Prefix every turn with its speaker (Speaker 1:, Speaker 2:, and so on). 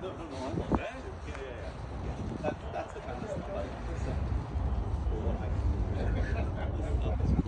Speaker 1: No, no, no, I love that. Yeah. That's the kind of stuff I like.